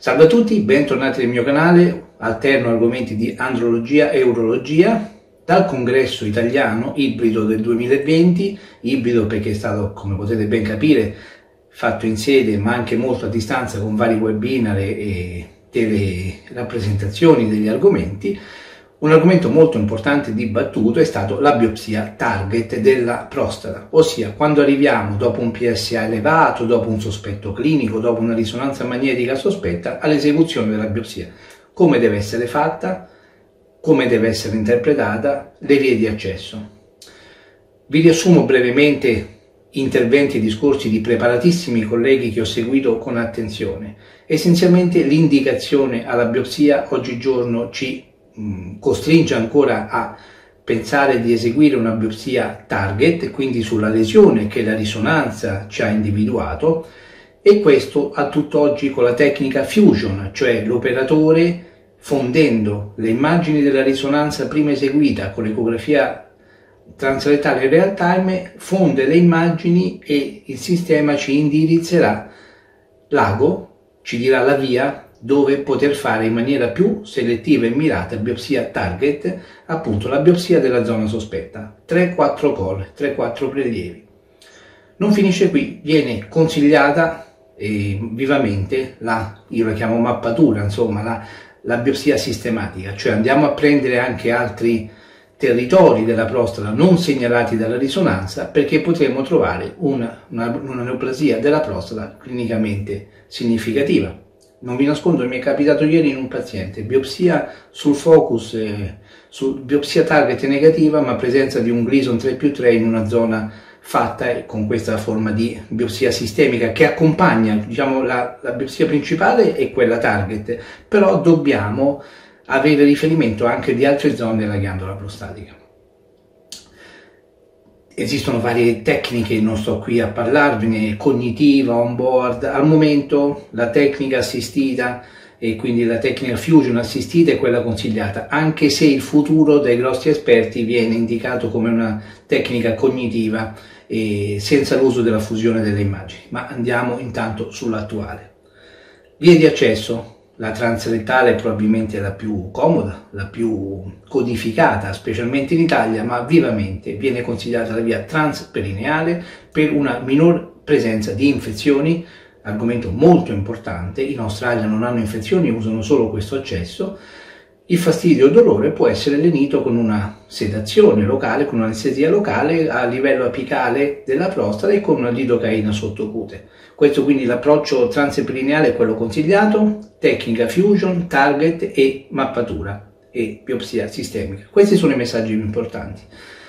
Salve a tutti, bentornati nel mio canale, alterno argomenti di andrologia e urologia. Dal congresso italiano ibrido del 2020, ibrido perché è stato, come potete ben capire, fatto in sede ma anche molto a distanza con vari webinar e delle rappresentazioni degli argomenti. Un argomento molto importante e dibattuto è stato la biopsia target della prostata, ossia quando arriviamo dopo un PSA elevato, dopo un sospetto clinico, dopo una risonanza magnetica sospetta, all'esecuzione della biopsia. Come deve essere fatta, come deve essere interpretata, le vie di accesso. Vi riassumo brevemente interventi e discorsi di preparatissimi colleghi che ho seguito con attenzione. Essenzialmente l'indicazione alla biopsia oggigiorno ci costringe ancora a pensare di eseguire una biopsia target, quindi sulla lesione che la risonanza ci ha individuato, e questo a tutt'oggi con la tecnica fusion, cioè l'operatore fondendo le immagini della risonanza prima eseguita con l'ecografia transrettale real time, fonde le immagini e il sistema ci indirizzerà l'ago, ci dirà la via dove poter fare in maniera più selettiva e mirata biopsia target, appunto la biopsia della zona sospetta, 3-4 call, 3-4 prelievi. Non finisce qui, viene consigliata vivamente io la chiamo mappatura, insomma la biopsia sistematica, cioè andiamo a prendere anche altri territori della prostata non segnalati dalla risonanza, perché potremo trovare una neoplasia della prostata clinicamente significativa. Non vi nascondo, mi è capitato ieri in un paziente, biopsia sul focus, biopsia target negativa, ma presenza di un Gleason 3+3 in una zona fatta con questa forma di biopsia sistemica che accompagna, diciamo, la biopsia principale e quella target, però dobbiamo avere riferimento anche di altre zone della ghiandola prostatica. Esistono varie tecniche, non sto qui a parlarvene, cognitiva, on board. Al momento la tecnica assistita e quindi la tecnica fusion assistita è quella consigliata, anche se il futuro dai grossi esperti viene indicato come una tecnica cognitiva senza l'uso della fusione delle immagini, ma andiamo intanto sull'attuale. Vie di accesso. La transrettale è probabilmente la più comoda, la più codificata, specialmente in Italia, ma vivamente viene considerata la via transperineale per una minor presenza di infezioni, argomento molto importante. In Australia non hanno infezioni, usano solo questo accesso. Il fastidio o dolore può essere lenito con una sedazione locale, con un'anestesia locale a livello apicale della prostata e con una lidocaina sottocute. Questo quindi l'approccio transperineale è quello consigliato, tecnica fusion, target e mappatura e biopsia sistemica. Questi sono i messaggi più importanti.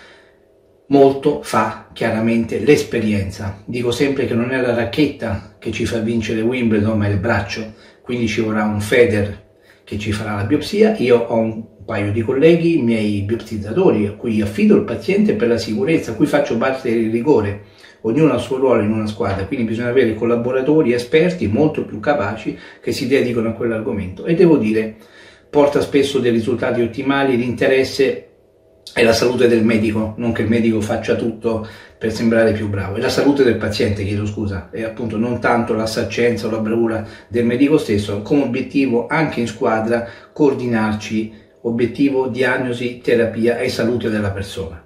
Molto fa chiaramente l'esperienza. Dico sempre che non è la racchetta che ci fa vincere Wimbledon, ma è il braccio, quindi ci vorrà un Federer che ci farà la biopsia. Io ho un paio di colleghi, i miei biopsizzatori, a cui affido il paziente per la sicurezza, a cui faccio parte del rigore. Ognuno ha il suo ruolo in una squadra, quindi bisogna avere collaboratori esperti molto più capaci che si dedicano a quell'argomento, e devo dire porta spesso dei risultati ottimali. L'interesse è la salute del medico, non che il medico faccia tutto per sembrare più bravo, è la salute del paziente, chiedo scusa, e appunto non tanto la saccenza o la bravura del medico stesso, come obiettivo anche in squadra coordinarci, obiettivo diagnosi, terapia e salute della persona.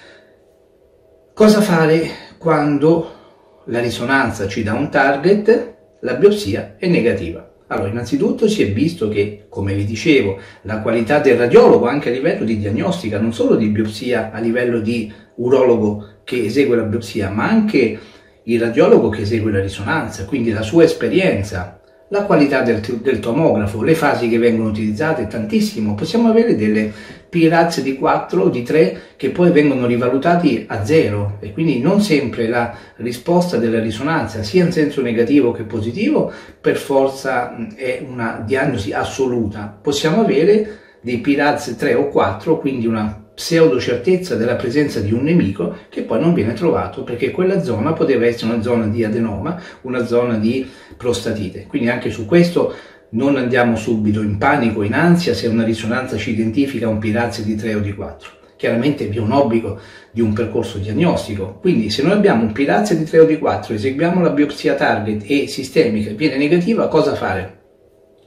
Cosa fare quando la risonanza ci dà un target, la biopsia è negativa? Allora, innanzitutto si è visto che, come vi dicevo, la qualità del radiologo anche a livello di diagnostica, non solo di biopsia a livello di urologo che esegue la biopsia, ma anche il radiologo che esegue la risonanza, quindi la sua esperienza, la qualità del tomografo, le fasi che vengono utilizzate, tantissimo. Possiamo avere delle PRAZ di 4 o di 3 che poi vengono rivalutati a 0, e quindi non sempre la risposta della risonanza, sia in senso negativo che positivo, per forza è una diagnosi assoluta. Possiamo avere dei PRAZ 3 o 4, quindi una pseudo certezza della presenza di un nemico che poi non viene trovato, perché quella zona poteva essere una zona di adenoma, una zona di prostatite. Quindi anche su questo non andiamo subito in panico, in ansia, se una risonanza ci identifica un PRAZ di 3 o di 4. Chiaramente vi è un obbligo di un percorso diagnostico, quindi se noi abbiamo un PRAZ di 3 o di 4, eseguiamo la biopsia target e sistemica e viene negativa, cosa fare?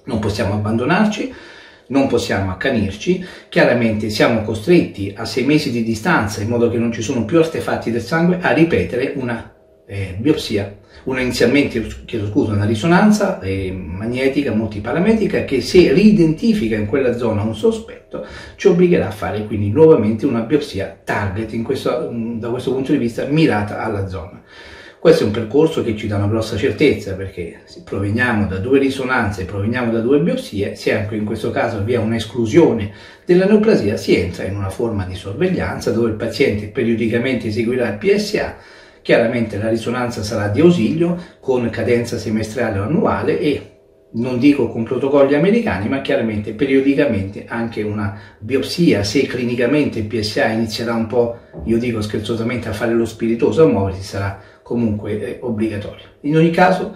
Non possiamo abbandonarci, non possiamo accanirci, chiaramente siamo costretti a 6 mesi di distanza, in modo che non ci sono più artefatti del sangue, a ripetere una biopsia, inizialmente, una risonanza magnetica multiparametrica che, se riidentifica in quella zona un sospetto, ci obbligherà a fare quindi nuovamente una biopsia target, da questo punto di vista mirata alla zona. Questo è un percorso che ci dà una grossa certezza, perché se proveniamo da 2 risonanze, proveniamo da 2 biopsie, se anche in questo caso vi è un'esclusione della neoplasia, si entra in una forma di sorveglianza dove il paziente periodicamente eseguirà il PSA. Chiaramente la risonanza sarà di ausilio con cadenza semestrale o annuale e non dico con protocolli americani, ma chiaramente periodicamente anche una biopsia. Se clinicamente il PSA inizierà un po', io dico scherzosamente, a fare lo spiritoso, a muoversi, sarà comunque obbligatorio. In ogni caso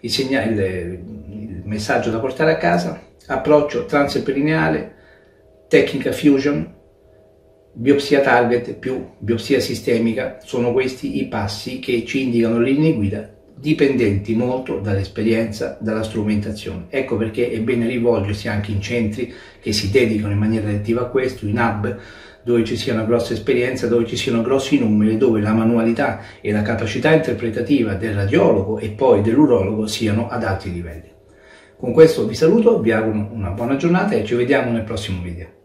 il messaggio da portare a casa: approccio transeperineale, tecnica fusion, biopsia target più biopsia sistemica, sono questi i passi che ci indicano le linee guida, dipendenti molto dall'esperienza, dalla strumentazione. Ecco perché è bene rivolgersi anche in centri che si dedicano in maniera attiva a questo, in hub dove ci sia una grossa esperienza, dove ci siano grossi numeri, dove la manualità e la capacità interpretativa del radiologo e poi dell'urologo siano ad alti livelli. Con questo vi saluto, vi auguro una buona giornata e ci vediamo nel prossimo video.